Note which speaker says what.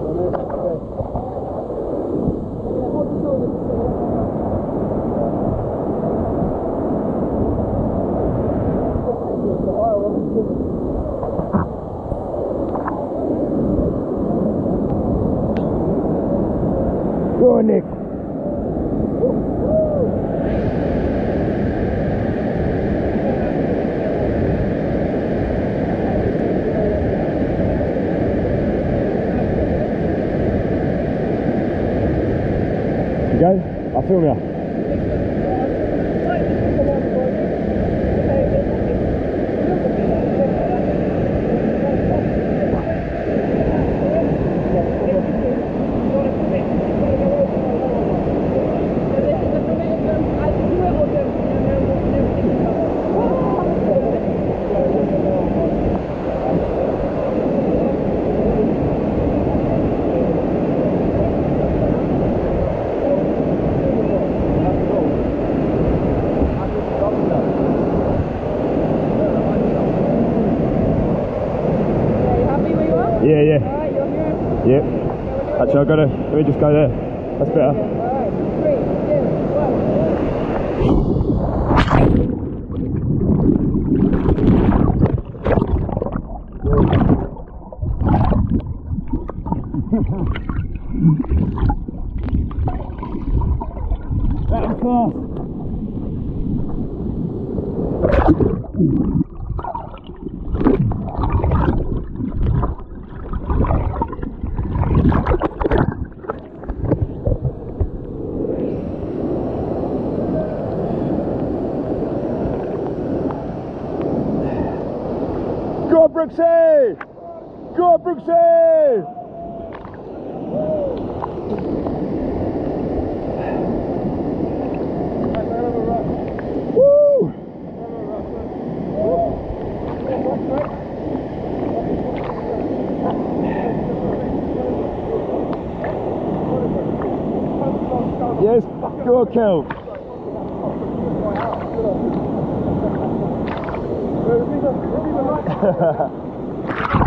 Speaker 1: Go on, Nick. You go? I'll film you. Yeah, yeah. Alright, you're on your own? Yep. Actually, I've got to, let me just go there. That's better.
Speaker 2: Alright, 3, 2, 1.
Speaker 1: That was fast. Go on, Brooksy! Go on, Brooksy! Woo! Yes, go on, Kel.